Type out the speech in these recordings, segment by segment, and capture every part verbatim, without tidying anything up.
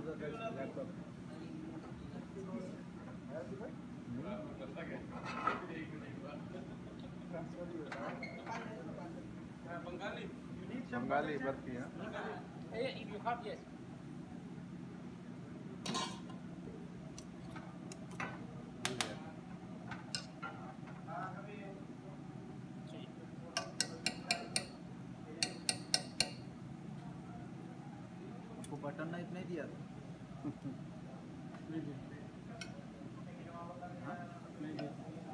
Bengali burfi, huh? If you have, yes. आपको button knife नहीं दिया था? नहीं दिया। हाँ? नहीं दिया।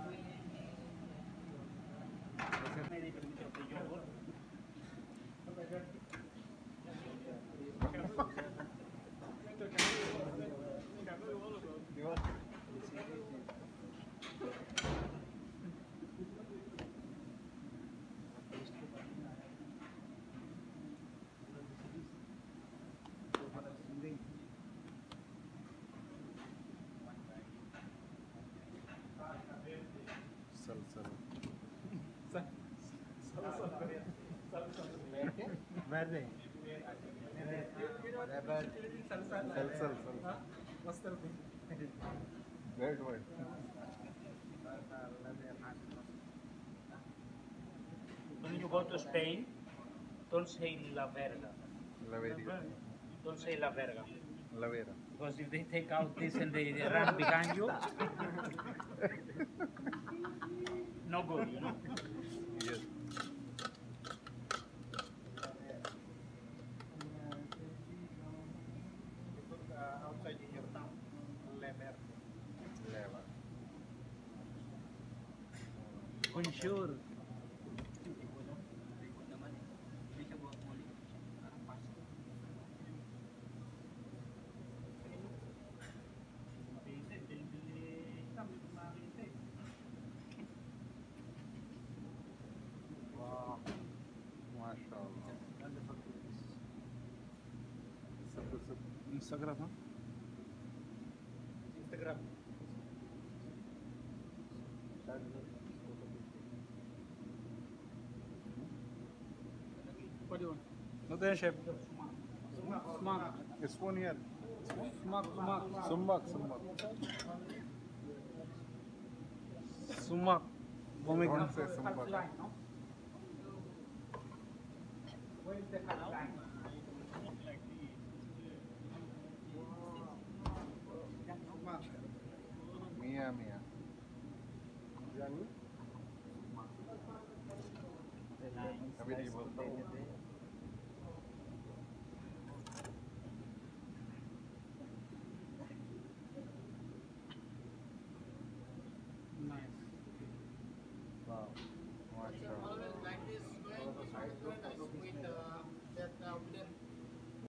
Sal sal. Verde. Rubber. Sal sal sal. Bad word. When you go to Spain, don't say La Verga. La Vera. Don't say La Verga. La Vera. Because if they take out this and they, they run behind you, no good, you know. Yes. Outside in your town. Lever. Leva. Unsure. Wow. MashaAllah. Wonderful place. Sab sab Instagram, huh? Instagram. What do you want? No, then chef. Smak. This one here. Smak, smak. Sumbak, sumbak. Sumak. Don't say sumbak. Where is the cut line? Mia, Mia. अभी नहीं बोलता हूँ. Nice. Wow. MashaAllah. Always like this, going to with uh, that uh, wooden